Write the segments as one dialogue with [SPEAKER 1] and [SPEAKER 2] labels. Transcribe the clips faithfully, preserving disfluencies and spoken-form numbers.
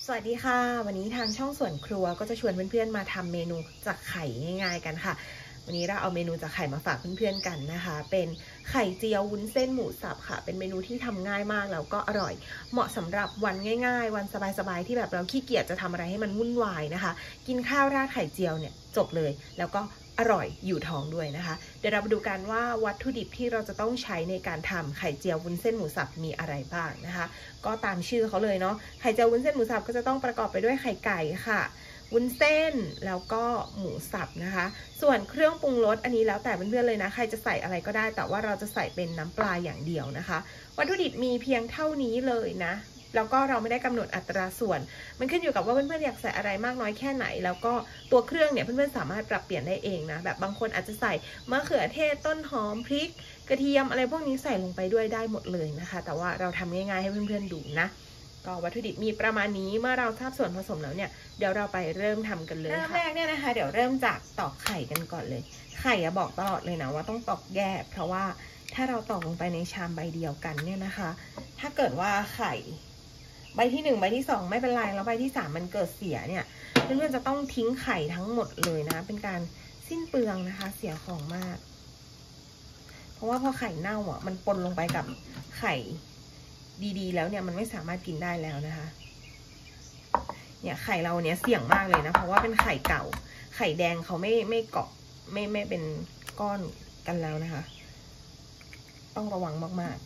[SPEAKER 1] สวัสดีค่ะวันนี้ทางช่องสวนครัวก็จะชวนเพื่อนๆมาทำเมนูจากไข่ง่ายๆกันค่ะวันนี้เราเอาเมนูจากไข่มาฝากเพื่อนๆกันนะคะเป็นไข่เจียววุ้นเส้นหมูสับค่ะเป็นเมนูที่ทำง่ายมากแล้วก็อร่อยเหมาะสำหรับวันง่ายๆวันสบายๆที่แบบเราขี้เกียจจะทำอะไรให้มันวุ่นวายนะคะกินข้าวราดไข่เจียวเนี่ยจบเลยแล้วก็อร่อยอยู่ท้องด้วยนะคะเดี๋ยวเรามาดูกันว่าวัตถุดิบที่เราจะต้องใช้ในการทำไข่เจียววุ้นเส้นหมูสับมีอะไรบ้างนะคะก็ตามชื่อเขาเลยเนาะไข่เจียววุ้นเส้นหมูสับก็จะต้องประกอบไปด้วยไข่ไก่ค่ะวุ้นเส้นแล้วก็หมูสับนะคะส่วนเครื่องปรุงรสอันนี้แล้วแต่เพื่อนๆเลยนะใครจะใส่อะไรก็ได้แต่ว่าเราจะใส่เป็นน้ำปลาอย่างเดียวนะคะวัตถุดิบมีเพียงเท่านี้เลยนะแล้วก็เราไม่ได้กำหนดอัตราส่วนมันขึ้นอยู่กับว่าเพื่อนๆอยากใส่อะไรมากน้อยแค่ไหนแล้วก็ตัวเครื่องเนี่ยเพื่อนๆสามารถปรับเปลี่ยนได้เองนะแบบบางคนอาจจะใส่มะเขือเทศต้นหอมพริกกระเทียมอะไรพวกนี้ใส่ลงไปด้วยได้หมดเลยนะคะแต่ว่าเราทำง่ายๆให้เพื่อนๆดูนะก็วัตถุดิบมีประมาณนี้เมื่อเราทราบส่วนผสมแล้วเนี่ยเดี๋ยวเราไปเริ่มทำกันเลยค่ะเริ่มแรกเนี่ยนะคะเดี๋ยวเริ่มจากตอกไข่กันก่อนเลยไข่อะบอกตลอดเลยนะว่าต้องตอกแยกเพราะว่าถ้าเราตอกลงไปในชามใบเดียวกันเนี่ยนะคะถ้าเกิดว่าไข่ใบที่หนึ่งใบที่สองไม่เป็นไรแล้วใบที่สามมันเกิดเสียเนี่ยเพื่อนๆจะต้องทิ้งไข่ทั้งหมดเลยนะเป็นการสิ้นเปลืองนะคะเสียของมากเพราะว่าพอไข่เน่าอ่ะมันปนลงไปกับไข่ดีๆแล้วเนี่ยมันไม่สามารถกินได้แล้วนะคะเนี่ยไข่เราเนี้ยเสี่ยงมากเลยนะเพราะว่าเป็นไข่เก่าไข่แดงเขาไม่ไม่เกาะไม่ไม่เป็นก้อนกันแล้วนะคะต้องระวังมากๆ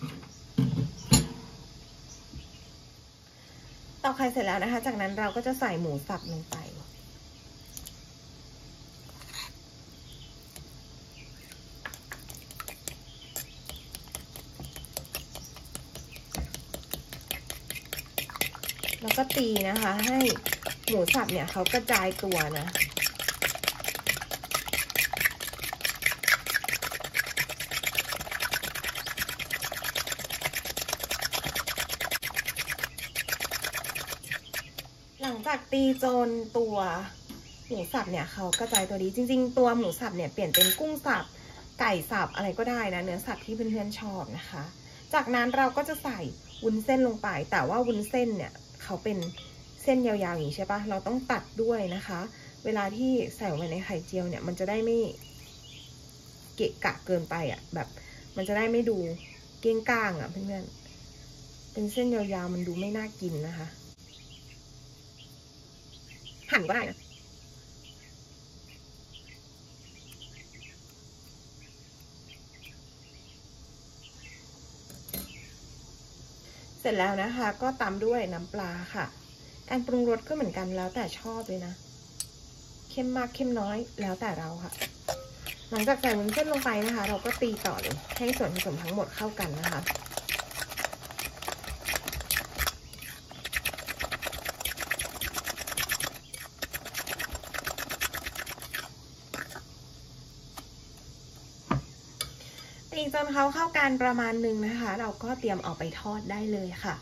[SPEAKER 1] ตอกไข่เสร็จแล้วนะคะจากนั้นเราก็จะใส่หมูสับลงไปแล้วก็ตีนะคะให้หมูสับเนี่ยเขากระจายตัวนะหลังจากตีจนตัวหมูสับเนี่ยเขากระจายตัวดีจริงๆตัวหมูสับเนี่ยเปลี่ยนเป็นกุ้งสับไก่สับอะไรก็ได้นะเนื้อสับที่เพื่อนๆชอบนะคะจากนั้นเราก็จะใส่วุ้นเส้นลงไปแต่ว่าวุ้นเส้นเนี่ยเขาเป็นเส้นยาวๆอย่างนี้ใช่ปะเราต้องตัดด้วยนะคะเวลาที่ใส่ลงไปในไข่เจียวเนี่ยมันจะได้ไม่เกะกะเกินไปอ่ะแบบมันจะได้ไม่ดูเก้งก้างอ่ะเพื่อนๆเป็นเส้นยาวๆมันดูไม่น่ากินนะคะหั่นก็ได้นะเสร็จแล้วนะคะก็ตามด้วยน้ำปลาค่ะการปรุงรสก็เหมือนกันแล้วแต่ชอบเลยนะเข้มมากเข้มน้อยแล้วแต่เราค่ะหลังจากใส่วุ้นเส้นลงไปนะคะเราก็ตีต่อเลยให้ส่วนผสมทั้งหมดเข้ากันนะคะตีจนเขาเข้ากันประมาณนึงนะคะเราก็เตรียมเอาไปทอดได้เลยค่ะ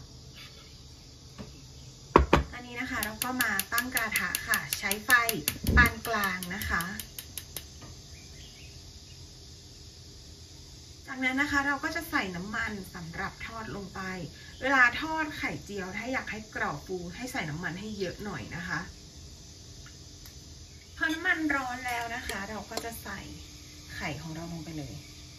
[SPEAKER 1] อันนี้นะคะเราก็มาตั้งกระทะค่ะใช้ไฟปานกลางนะคะจากนั้นนะคะเราก็จะใส่น้ำมันสำหรับทอดลงไปเวลาทอดไข่เจียวถ้าอยากให้กรอบฟูให้ใส่น้ำมันให้เยอะหน่อยนะคะพอน้ำมันร้อนแล้วนะคะเราก็จะใส่ไข่ของเราลงไปเลย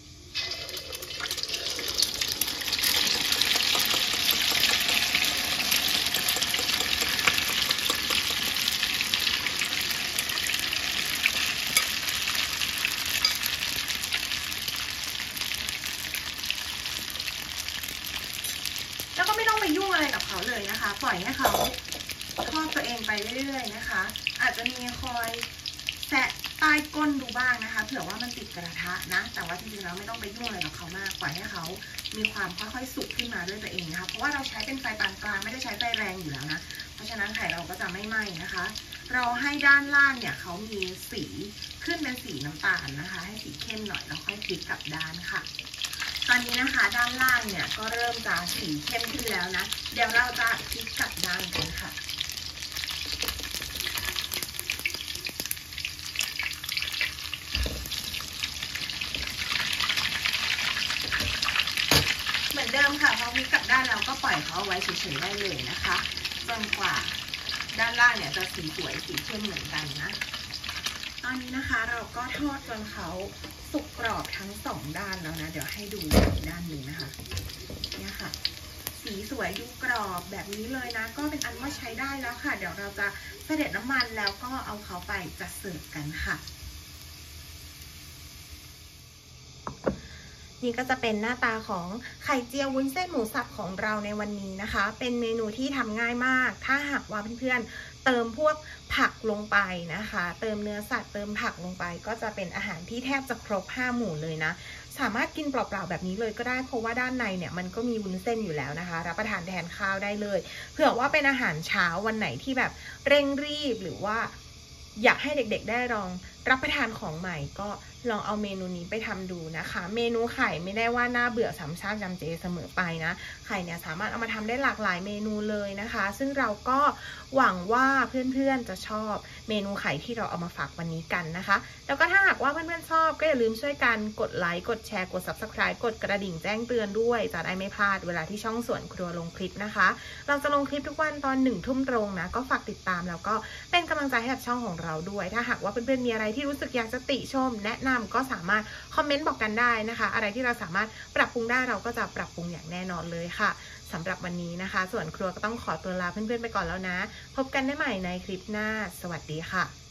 [SPEAKER 1] แล้วก็ไม่ต้องไปยุ่งอะไรกับเขาเลยนะคะปล่อยให้เขาทอดตัวเองไปเรื่อยๆนะคะอาจจะมีคอยแตะใต้ก้นดูบ้างนะคะเผื่อว่ามันติดกระทะนะแต่ว่าจริงๆแล้วไม่ต้องไปยุ่งอะไรกับเขามากปล่อยให้เขามีความค่อยๆสุกขึ้นมาด้วยตัวเองนะคะเพราะว่าเราใช้เป็นไฟปานกลางไม่ได้ใช้ไฟแรงอยู่แล้วนะเพราะฉะนั้นไข่เราก็จะไม่ไหม้นะคะเราให้ด้านล่างเนี่ยเขามีสีขึ้นเป็นสีน้ำตาลนะคะให้สีเข้มหน่อยแล้วค่อยพลิกกลับด้านค่ะตอนนี้นะคะด้านล่างเนี่ยก็เริ่มจะสีเข้มขึ้นแล้วนะเดี๋ยวเราจะพลิกกลับด้านกันค่ะเหมือนเดิมค่ะพอพลิกกลับด้านเราก็ปล่อยเขาเอาไว้เฉยๆได้เลยนะคะจนกว่าานล่างเนี่ยจะสีสวยสีเข้มเหมือนกันนะตอนนี้นะคะเราก็ทอดจนเขาสุกกรอบทั้งสองด้านแล้วนะเดี๋ยวให้ดูอีกด้านหนึ่งนะคะเนี่ยค่ะสีสวยดูกรอบแบบนี้เลยนะก็เป็นอันว่าใช้ได้แล้วค่ะเดี๋ยวเราจะเสด็จน้ำมันแล้วก็เอาเขาไปจัดเสิร์ฟกันค่ะนี่ก็จะเป็นหน้าตาของไข่เจียววุ้นเส้นหมูสับของเราในวันนี้นะคะเป็นเมนูที่ทำง่ายมากถ้าหากว่าเพื่อนๆเติมพวกผักลงไปนะคะเติมเนื้อสัตว์เติมผักลงไปก็จะเป็นอาหารที่แทบจะครบห้าหมู่เลยนะสามารถกินเปล่าๆแบบนี้เลยก็ได้เพราะว่าด้านในเนี่ยมันก็มีวุ้นเส้นอยู่แล้วนะคะรับประทานแทนข้าวได้เลยเผื่อว่าเป็นอาหารเช้าวันไหนที่แบบเร่งรีบหรือว่าอยากให้เด็กๆได้ลองรับประทานของใหม่ก็ลองเอาเมนูนี้ไปทำดูนะคะเมนูไข่ไม่ได้ว่าน่าเบื่อซ้ำซากจำเจเสมอไปนะไข่เนี่ยสามารถเอามาทำได้หลากหลายเมนูเลยนะคะซึ่งเราก็หวังว่าเพื่อนๆจะชอบเมนูไข่ที่เราเอามาฝากวันนี้กันนะคะแล้วก็ถ้าหากว่าเพื่อนๆชอบก็อย่าลืมช่วยกันกดไลค์กดแชร์กด ซับสไครบ์ กดกระดิ่งแจ้งเตือนด้วยจะได้ไม่พลาดเวลาที่ช่องสวนครัวลงคลิปนะคะเราจะลงคลิปทุกวันตอนหนึ่งทุ่มตรงนะก็ฝากติดตามแล้วก็เป็นกำลังใจให้กับช่องของเราด้วยถ้าหากว่าเพื่อนๆมีอะไรที่รู้สึกอยากจะติชมแนะนำก็สามารถคอมเมนต์บอกกันได้นะคะอะไรที่เราสามารถปรับปรุงได้เราก็จะปรับปรุงอย่างแน่นอนเลยค่ะสำหรับวันนี้นะคะส่วนครัวก็ต้องขอตัวลาเพื่อนๆไปก่อนแล้วนะพบกันได้ใหม่ในคลิปหน้าสวัสดีค่ะ